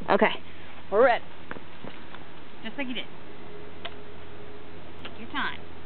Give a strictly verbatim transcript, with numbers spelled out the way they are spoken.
Okay, we're ready. Just like you did. Take your time.